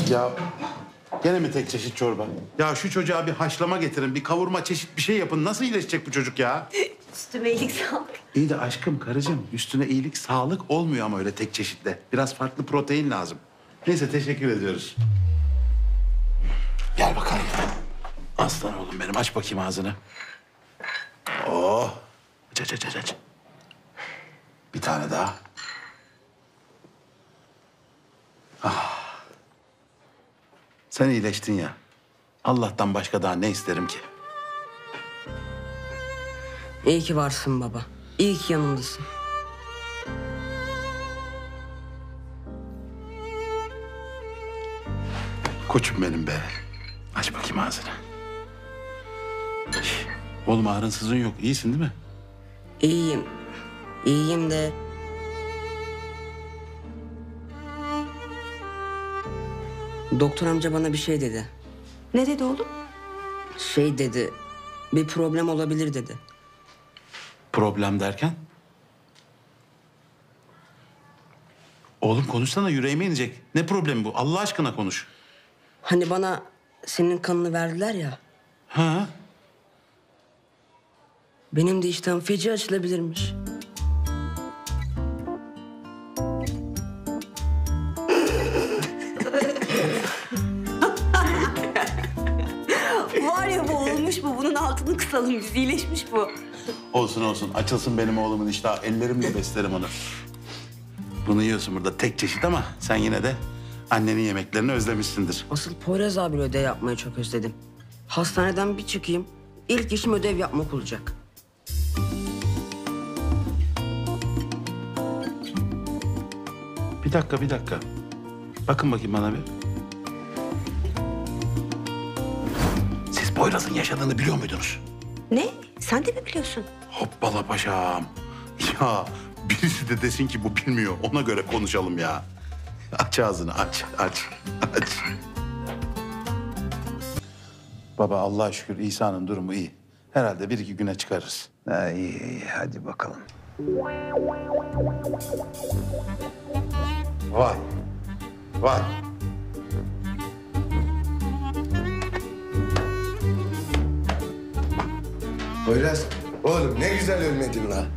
Ya gene mi tek çeşit çorba? Ya şu çocuğa bir haşlama getirin, bir kavurma çeşit bir şey yapın. Nasıl iyileşecek bu çocuk ya? Üstüme iyilik sağlık. İyi de aşkım, karıcığım üstüne iyilik, sağlık olmuyor ama öyle tek çeşitle. Biraz farklı protein lazım. Neyse, teşekkür ediyoruz. Gel bakalım. Aslan oğlum benim, aç bakayım ağzını. Oh. Aç. Bir tane daha. Sen iyileştin ya. Allah'tan başka daha ne isterim ki? İyi ki varsın baba. İyi ki yanımdasın. Koçum benim be. Aç bakayım ağzını. Oğlum, ağrın sızın yok. İyisin değil mi? İyiyim. İyiyim de... Doktor amca bana bir şey dedi. Ne dedi oğlum? Şey dedi, bir problem olabilir dedi. Problem derken? Oğlum konuşsana, yüreğime inecek. Ne problemi bu? Allah aşkına konuş. Hani bana senin kanını verdiler ya. Ha? Benim de iştahım feci açılabilirmiş. Var ya, bu olmuş bu. Bunun altını kısalım biz. İyileşmiş bu. Olsun. Açılsın benim oğlumun iştahı. Ellerimle beslerim onu. Bunu yiyorsun burada tek çeşit ama sen yine de annenin yemeklerini özlemişsindir. Asıl Poyraz abiyle ödev yapmayı çok özledim. Hastaneden bir çıkayım, ilk işim ödev yapmak olacak. Bir dakika. Bakın bakayım bana bir. Siz Poyraz'ın yaşadığını biliyor muydunuz? Ne? Sen de mi biliyorsun? Hoppala paşam. Ya birisi de desin ki bu bilmiyor. Ona göre konuşalım ya. Aç ağzını, aç. Baba, Allah'a şükür İsa'nın durumu iyi. Herhalde 1-2 güne çıkarırız. Ha, iyi, hadi bakalım. Var. Poyraz, oğlum ne güzel ölmedin la.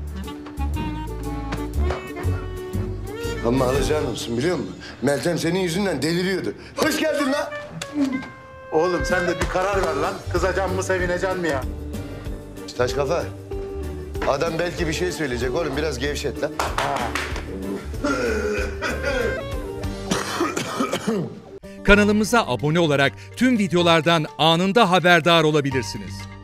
Ama alacağın olsun biliyor musun? Meltem senin yüzünden deliriyordu. Hoş geldin la. Oğlum sen de bir karar ver lan. Kızacağım mı, sevineceğim mi ya? Taş kafa. Adam belki bir şey söyleyecek oğlum. Biraz gevşet la. Kanalımıza abone olarak tüm videolardan anında haberdar olabilirsiniz.